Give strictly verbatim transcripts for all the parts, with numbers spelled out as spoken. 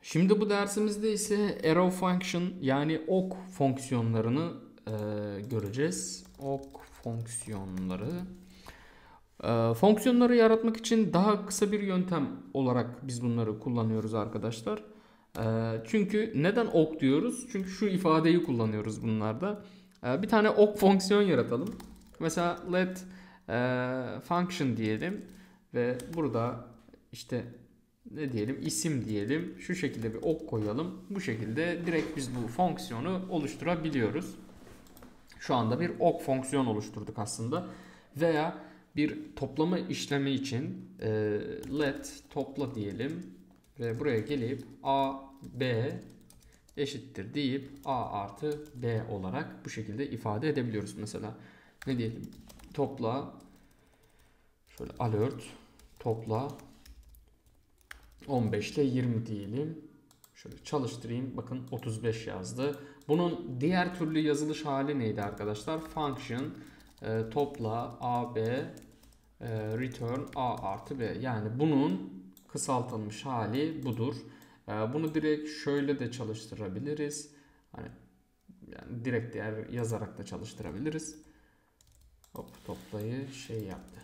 Şimdi bu dersimizde ise arrow function yani ok fonksiyonlarını e, göreceğiz. Ok fonksiyonları. E, fonksiyonları yaratmak için daha kısa bir yöntem olarak biz bunları kullanıyoruz arkadaşlar. E, çünkü neden ok diyoruz? Çünkü şu ifadeyi kullanıyoruz bunlarda. E, bir tane ok fonksiyon yaratalım. Mesela let e, function diyelim ve burada işte ne diyelim, isim diyelim, şu şekilde bir ok koyalım, bu şekilde direkt biz bu fonksiyonu oluşturabiliyoruz. Şu anda bir ok fonksiyon oluşturduk aslında. Veya bir toplama işlemi için e, let topla diyelim ve buraya gelip a b eşittir deyip a artı b olarak bu şekilde ifade edebiliyoruz. Mesela ne diyelim, topla, şöyle alert topla on beş ile yirmi diyelim. Şöyle çalıştırayım. Bakın otuz beş yazdı. Bunun diğer türlü yazılış hali neydi arkadaşlar? Function e, topla ab e, return a artı b. Yani bunun kısaltılmış hali budur. E, bunu direkt şöyle de çalıştırabiliriz. Hani yani direkt değer yazarak da çalıştırabiliriz. Hop, toplayı şey yaptı.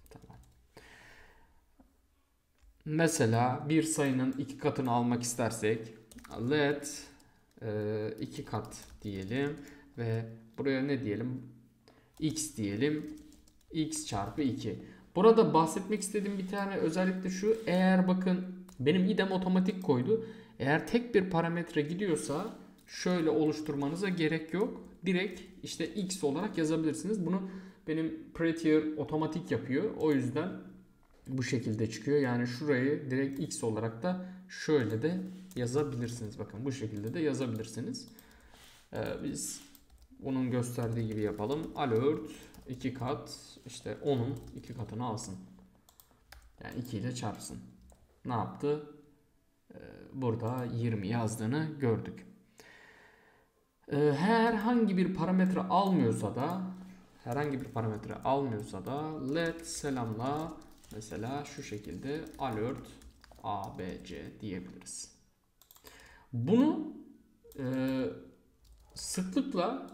Mesela bir sayının iki katını almak istersek let e, iki kat diyelim ve buraya ne diyelim, x diyelim, x çarpı iki. Burada bahsetmek istediğim bir tane özellik de şu: eğer bakın benim idem otomatik koydu, eğer tek bir parametre gidiyorsa şöyle oluşturmanıza gerek yok, direkt işte x olarak yazabilirsiniz. Bunu benim Prettier otomatik yapıyor, o yüzden bu şekilde çıkıyor. Yani şurayı direkt x olarak da şöyle de yazabilirsiniz. Bakın bu şekilde de yazabilirsiniz. Ee, biz onun gösterdiği gibi yapalım. Alert iki kat, işte onun iki katını alsın. Yani iki ile çarpsın. Ne yaptı? Ee, burada yirmi yazdığını gördük. Ee, herhangi bir parametre almıyorsa da herhangi bir parametre almıyorsa da let selamla mesela şu şekilde alert abc diyebiliriz. Bunu e, sıklıkla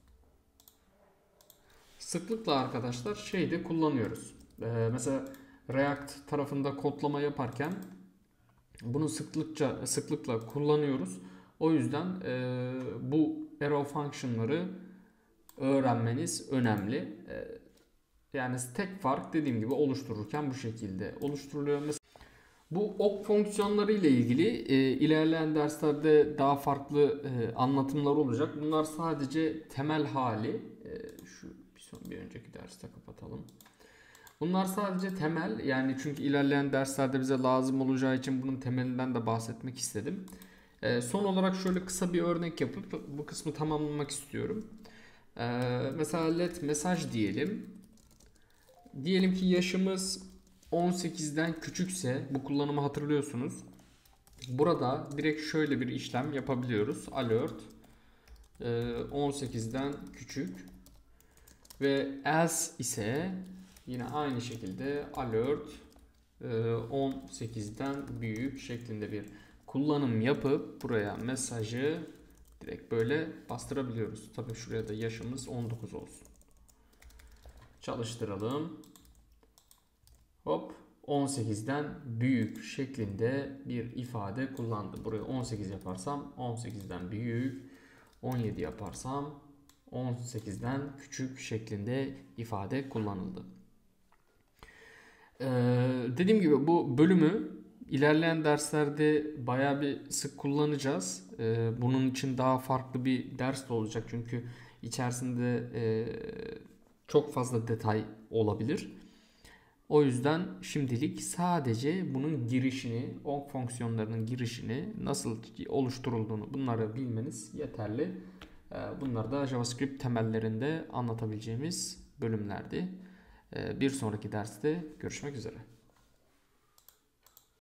sıklıkla arkadaşlar şeyde kullanıyoruz. E, mesela React tarafında kodlama yaparken bunu sıklıkça sıklıkla kullanıyoruz. O yüzden e, bu arrow function'ları öğrenmeniz önemli. E, yani tek fark dediğim gibi oluştururken bu şekilde oluşturuluyor. Mesela bu ok fonksiyonları ile ilgili e, ilerleyen derslerde daha farklı e, anlatımlar olacak. Bunlar sadece temel hali. E, şu bir, son, bir önceki derste kapatalım. Bunlar sadece temel, yani çünkü ilerleyen derslerde bize lazım olacağı için bunun temelinden de bahsetmek istedim. E, son olarak şöyle kısa bir örnek yapıp bu kısmı tamamlamak istiyorum. E, mesela let mesaj diyelim. Diyelim ki yaşımız on sekizden küçükse, bu kullanımı hatırlıyorsunuz. Burada direkt şöyle bir işlem yapabiliyoruz. Alert on sekizden küçük ve else ise yine aynı şekilde alert on sekizden büyük şeklinde bir kullanım yapıp buraya mesajı direkt böyle bastırabiliyoruz. Tabii şuraya da yaşımız on dokuz olsun. Çalıştıralım. Hop, on sekizden büyük şeklinde bir ifade kullandı. Buraya on sekiz yaparsam on sekizden büyük, on yedi yaparsam on sekizden küçük şeklinde ifade kullanıldı. Ee, dediğim gibi bu bölümü ilerleyen derslerde bayağı bir sık kullanacağız. Ee, bunun için daha farklı bir ders de olacak çünkü içerisinde e, çok fazla detay olabilir. O yüzden şimdilik sadece bunun girişini, ok fonksiyonlarının girişini, nasıl oluşturulduğunu, bunları bilmeniz yeterli. Bunlar da JavaScript temellerinde anlatabileceğimiz bölümlerdi. Bir sonraki derste görüşmek üzere.